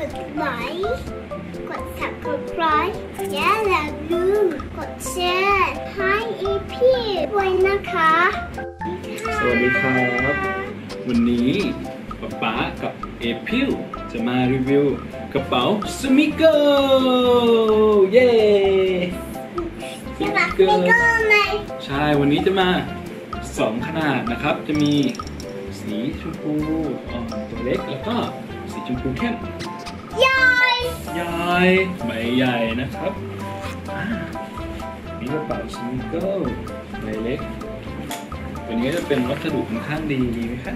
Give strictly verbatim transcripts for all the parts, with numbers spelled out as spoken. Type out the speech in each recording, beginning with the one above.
ดไลค์กด ซับสไครบ์ อย่าลืมกดแชร์ให้อีพี่ด้วยนะคะสวัสดีครับวันนี้ป๊าป๊ากับเอพิวจะมารีวิวกระเป๋าสมิเกอร์เย้สมิเกอร์ไหมใช่วันนี้จะมาสองขนาดนะครับจะมีสีชมพูอ่อนตัวเล็กแล้วก็สีชมพูเข้มใหญ่ใหญ่ใบใหญ่นะครับนี่กระเป๋าสมิเกอร์ใบเล็กตัวนี้จะเป็นวัสดุค่อนข้างดีดีไหมครับ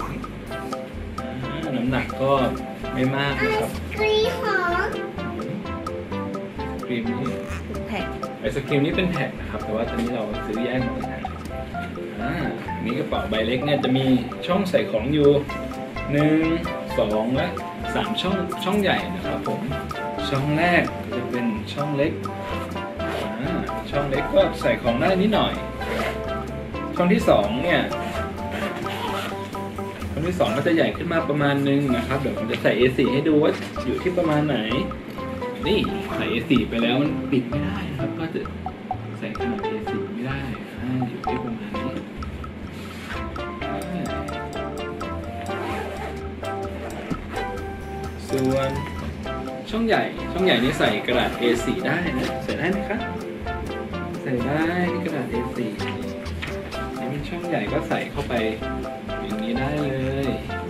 น้ำหนักก็ไม่มากนะครับไอศกรีมหอมครีมนี่เป็นแพ็คไอศกรีมนี่เป็นแพ็คนะครับแต่ว่าตอนนี้เราซื้อแยกมาแล้วอ่านี่กระเป๋าใบเล็กเนี่ยจะมีช่องใส่ของอยู่หนึ่งสองและสามช่องช่องใหญ่นะครับผมช่องแรกจะเป็นช่องเล็กอ่าช่องเล็กก็ใส่ของได้นิดหน่อยช่องที่สองเนี่ยช่องที่สองก็จะใหญ่ขึ้นมาประมาณนึงนะครับเดี๋ยวผมจะใส่ เอ โฟร์ ให้ดูว่าอยู่ที่ประมาณไหนนี่ใส่ เอ โฟร์ ไปแล้วมันปิดไม่ได้นะครับก็จะใส่ขนาด เอ โฟร์ ไม่ได้อ่าอยู่ที่ประมาณนี้ส่วนช่องใหญ่ช่องใหญ่นี้ใส่กระดาษ เอ โฟร์ ได้นะใส่ได้ไหมครับใส่ได้กระดาษ เอ โฟร์ช่องใหญ่ก็ใส่เข้าไปอย่างนี้ได้เลย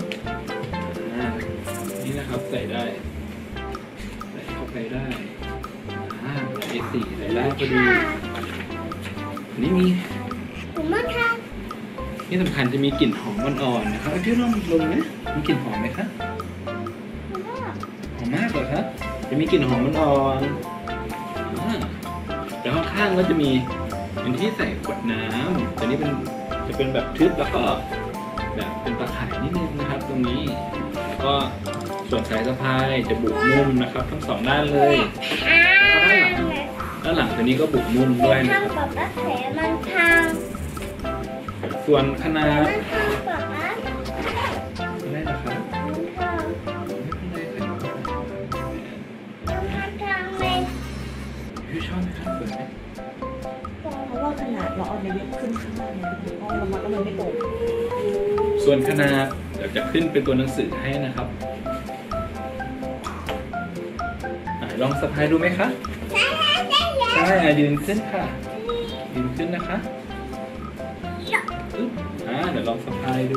นี่นะครับใส่ได้ใส่เข้าไปได้อ่า เอ โฟร์ ใส่ได้พอดีนี่มีผมมาค่ะนี่สำคัญจะมีกลิ่นหอมอ่อนๆนะครับพี่ลองลงนะมีกลิ่นหอมไหมคะหอมมากเลยครับจะมีกลิ่นหอมอ่อนๆแล้วข้างๆก็จะมีเป็นที่ใส่ขวดน้ำตัวนี้เป็นจะเป็นแบบทึบแล้วก็แบบเป็นตะข่ายนิดนึงนะครับตรงนี้แล้วก็ส่วนสายสะพายจะบุนุ่มนะครับทั้งสองด้านเลยแล้วด้านหลังด้านหลังตัวนี้ก็บุนุ่มด้วยนะครับมันพังส่วนขนาดไม่นะครับพี่ชอบไหมครับสวยไหมเพราะว่าขนาดเราเอาในเว็บขึ้นข้างหน้าเนี่ยเพราะเรามาก็เลยไม่ตรงส่วนขนาดเดี๋ยวจะขึ้นเป็นตัวหนังสือให้นะครับลองสะพายดูไหมคะใช่ยืนขึ้นค่ะยืนขึ้นนะคะอ่าเดี๋ยวลองสะพายดู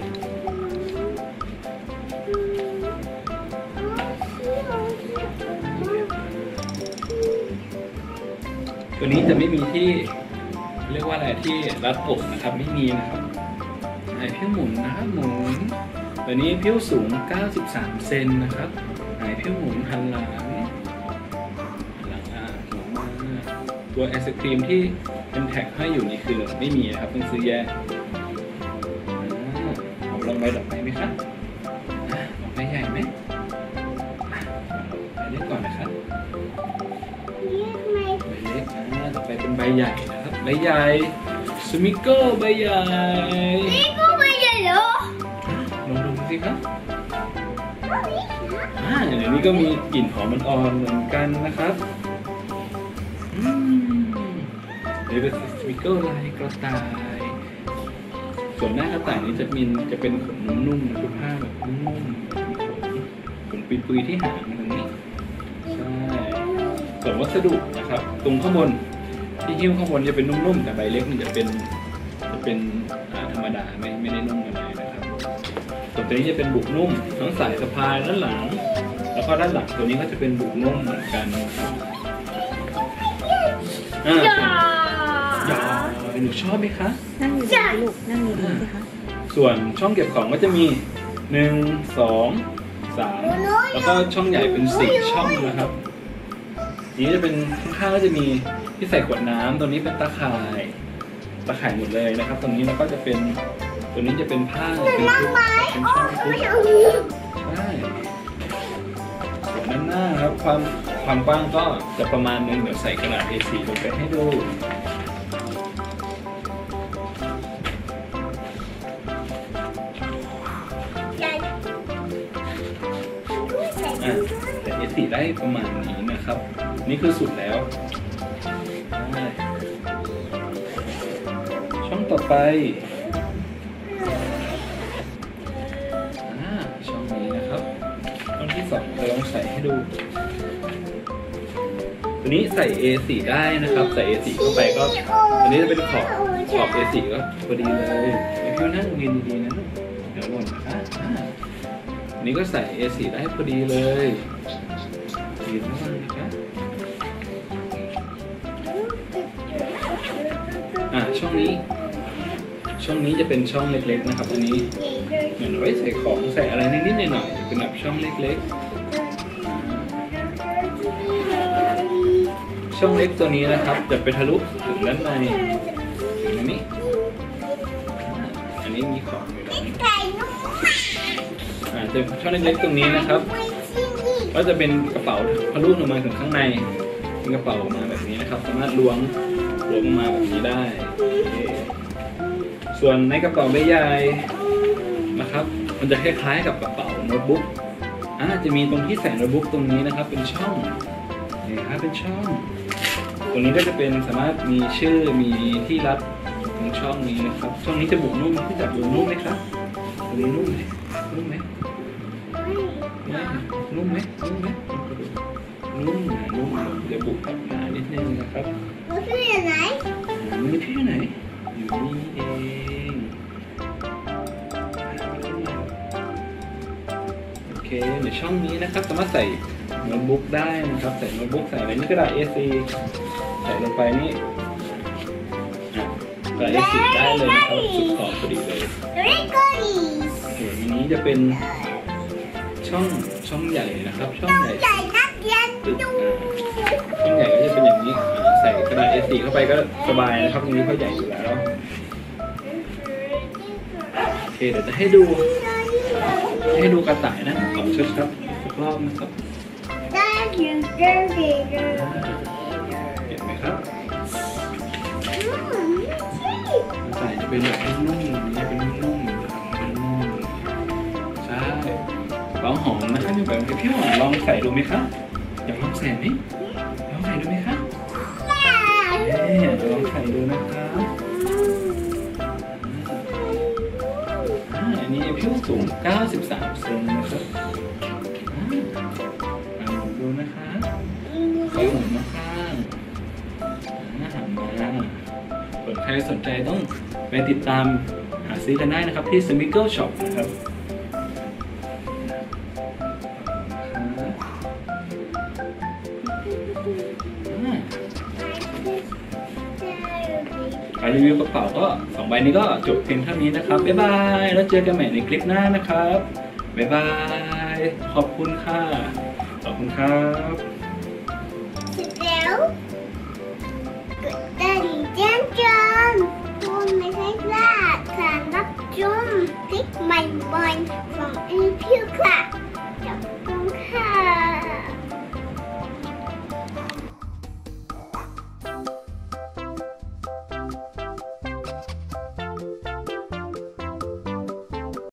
ตัวนี้จะไม่มีที่เรียกว่าอะไรที่รัดอกนะครับไม่มีนะครับไอ้พิ้วหมุนนะครับหมุนตัวนี้พิ้วสูงเก้าสิบสามเซนนะครับไอ้พิ้วหมุนหันหลังหลังอ่ะหมุนมาตัวไอศครีมที่เป็นแท็กให้อยู่นี่คือไม่มีนะครับต้องซื้อแยกผมลองใบดอกไม้ไหมครับดอกไม้ใหญ่ไหมไปเล็กก่อนนะครับใบเล็กนะต่อไปเป็นใบใหญ่นะครับใบใหญ่สมิเกอร์ใบใหญ่นี่ก็ใบใหญ่เหรอลองดูสิครับอ่าเดี๋ยวนี้ก็มีกลิ่นหอมอ่อนๆเหมือนกันนะครับเดี๋ยวเป็นสมิเกอร์ลายกระต่ายส่วนหน้ากระต่ายนี้จะมีจะเป็นขนนุ่มๆเป็นผ้าแบบนุ่มๆขนปุยๆที่หางตรงนี้ใช่ส่วนวัสดุนะครับตรงข้างบนที่หิ้วข้างบนจะเป็นนุ่มๆแต่ใบเล็กนี่จะเป็นจะเป็นธรรมดาไม่ไม่ได้นุ่มอะไรนะครับส่วนตัวนี้จะเป็นบุกนุ่มทั้งสายสะพายด้านหลังแล้วก็ด้านหลังตัวนี้ก็จะเป็นบุกนุ่มเหมือนกันนะครับอ่าอย่าหนูชอบไหมคะนั่งอยู่ดีลูกนั่งอยู่ดีสิคะส่วนช่องเก็บของก็จะมีหนึ่งสองสามแล้วก็ช่องใหญ่เป็นสี่ช่องนะครับนี้จะเป็นข้างๆก็จะมีที่ใส่ขวดน้ำตัวนี้เป็นตะข่ายตะข่ายหมดเลยนะครับตรงนี้แล้วก็จะเป็นตัวนี้จะเป็นผ้าเป็นชุดเป็นช่องชุดใช่ส่วนด้านหน้าครับความความกว้างก็จะประมาณนึงเดี๋ยวใส่กระดาษ เอ โฟร์ ลงไปให้ดูอ่ะแต่ เอ สี่ ได้ประมาณนี้นะครับนี่คือสุดแล้วได้ช่องต่อไปอ่าช่องนี้นะครับช่องที่สองเราลองใส่ให้ดูตัวนี้ใส่ เอ สี่ ได้นะครับใส่ เอ สี่ เข้าไปก็อันนี้จะเป็นขอบขอบ เอ สี่ ก็พอดีเลยไอ้พี่นั่งเรียนดีๆนะลูกเดี๋ยวหล่นนะคะอ่าอันนี้ก็ใส่ เอ สี่ ได้พอดีเลยยืนข้างๆนะคะอ่าช่องนี้ช่องนี้จะเป็นช่องเล็กๆนะครับอันนี้เหมือนไว้ใส่ของใส่อะไรนิดๆหน่อยๆเป็นแบบช่องเล็กๆช่องเล็กตัวนี้นะครับจะไปทะลุถึงด้านในถึงอันนี้อันนี้มีของอยู่ตรงนี้อ่าจะช่องเล็กๆตรงนี้นะครับก็จะเป็นกระเป๋าทะลุลงมาถึงข้างในเป็นกระเป๋าออกมาแบบนี้นะครับสามารถล้วงล้วงมาแบบนี้ได้ส่วนในกระเป๋าใบใหญ่นะครับมันจะคล้ายๆกับกระเป๋าโน้ตบุ๊กอ่าจะมีตรงที่ใส่โน้ตบุ๊กตรงนี้นะครับเป็นช่องนี่ครับเป็นช่องตรงนี้ก็จะเป็นสามารถมีชื่อมีที่รับตรงช่องนี้นะครับช่องนี้จะบุนุ่มที่จับบุนุ่มไหมครับตรงนี้นุ่มไหมนุ่มไหมนุ่มไหมนุ่มไหมนุ่มนุ่มจะบุกับหนานิดนึงนะครับมันคืออยู่ไหนมันที่ไหนอยู่นี่เองโอเคในช่องนี้นะครับสามารถใส่โน้ตบุ๊กได้นะครับใส่โน้ตบุ๊กใส่อะไรนี่กระดาษ เอ สี่ ใส่ลงไปนี่กระดาษ เอ สี่ ได้เลยนะครับสุดขอบพอดีเลยโอเคอันนี้จะเป็นช่องช่องใหญ่นะครับช่องใหญ่ตึกช่องใหญ่ก็จะเป็นอย่างนี้ใส่กระดาษ เอ สี่ เข้าไปก็สบายนะครับตรงนี้เขาใหญ่อยู่แล้วโอเคเดี๋ยวจะให้ดูให้ดูกระต่ายนะขอชัดครับสักรอบนะครับเห็นไหมครับกระต่ายจะเป็นแบบนุ่มๆจะเป็นนุ่มๆใช่ลองหอมนะครับอยู่แบบพี่หอมลองใส่ดูไหมครับอยากลองใส่ไหมลองใส่ดูไหมครับเอ๊ะลองใส่ดูนะครับอันนี้พี่สูงเก้าสิบสามเซนนะครับลองดูนะคะใส่หมุนมาข้างหันมาส่วนใครสนใจต้องไปติดตามหาซื้อกันได้นะครับที่ Smicle Shop นะครับการรีวิวกระเป๋าก็สองใบนี้ก็จบเพียงเท่านี้นะครับบ๊ายบายแล้วเจอกันใหม่ในคลิปหน้านะครับบ๊ายบายขอบคุณค่ะขอบคุณครับ